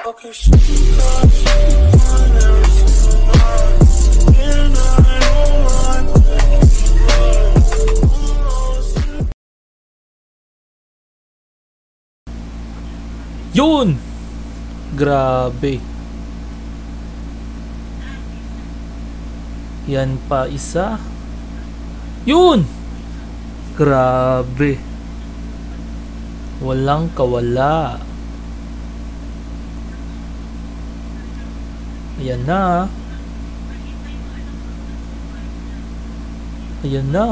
Yun! Grabe. Yan pa isa. Yun! Grabe. Walang kawala. Ayan na. Ayan na.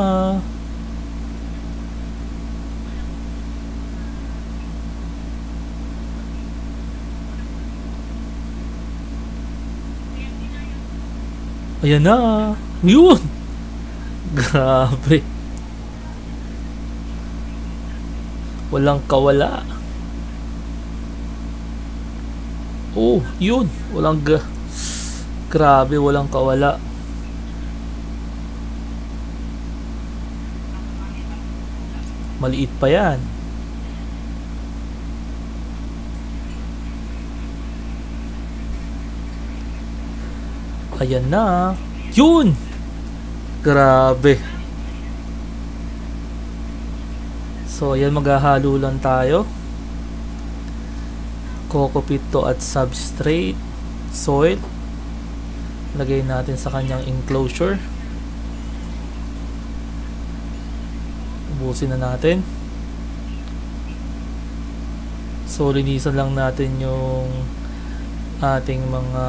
Ayan na. Yun. Grabe. Walang kawala. Oh, yun. Grabe, walang kawala. Maliit pa yan. Ayan na. Yun! Grabe. So, ayan, maghahalo lang tayo. Coco Pito at substrate. Soil. Lagay natin sa kanyang enclosure. Ubusin na natin. So, linisan lang natin yung ating mga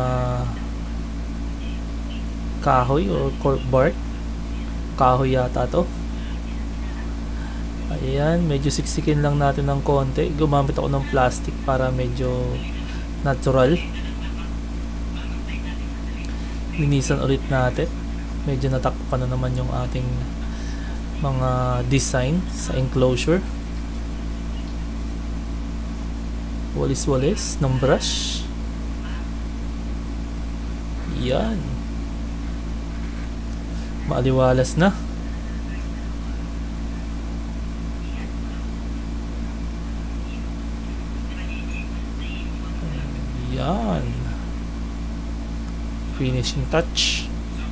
kahoy or cork bark. Kahoy yata to. Ayan, medyo siksikin lang natin ng konti. Gumamit ako ng plastic para medyo natural. Linisan ulit natin. Medyo natakpan na naman yung ating mga design sa enclosure. Walis-walis ng brush. Yan. Maaliwalas na. Yan. Finishing touch.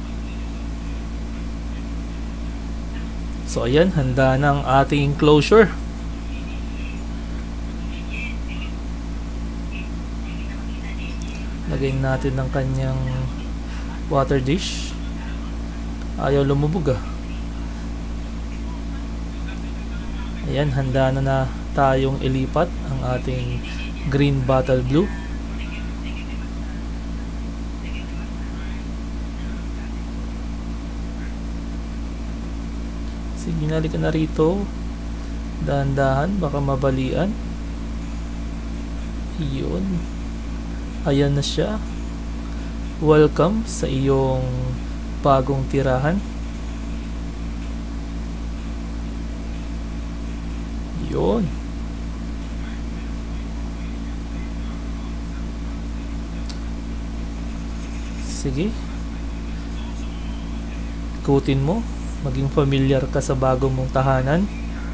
So ayan, handa na ang ating enclosure. Lagyan natin ng kanyang water dish. Ayaw lumubog ah. Ayan, handa na tayong ilipat ang ating green bottle blue. Sige, nalika na rito. Dahan-dahan, baka mabalian. Iyon. Ayan na siya. Welcome sa iyong bagong tirahan. Yun. Sige. Ikutin mo. Maging familiar ka sa bagong mong tahanan.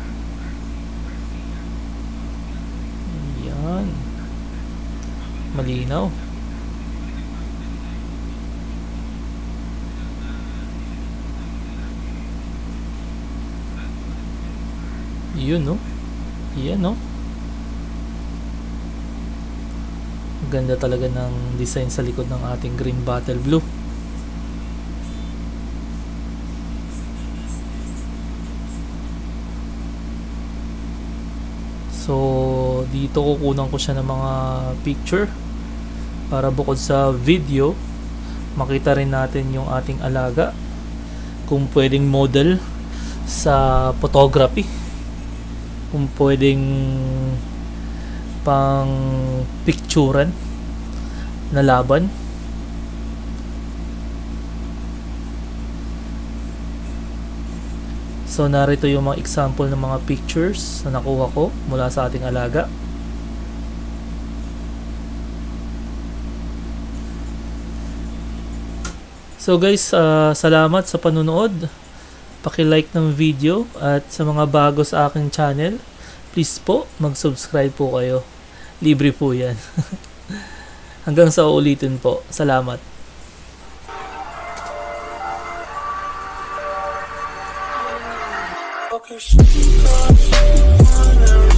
Yan. Malinaw. Yun, no? Yan, no? Ganda talaga ng design sa likod ng ating green bottle blue. So, dito kukunan ko siya ng mga picture para bukod sa video, makita rin natin yung ating alaga. Kung pwedeng model sa photography. Kung pwedeng pang picturean na laban. So narito yung mga example ng mga pictures na nakuha ko mula sa ating alaga. So guys, salamat sa panunood. Paki-like ng video at sa mga bago sa aking channel, please po mag-subscribe po kayo. Libre po 'yan. Hanggang sa ulitin po. Salamat. Okay,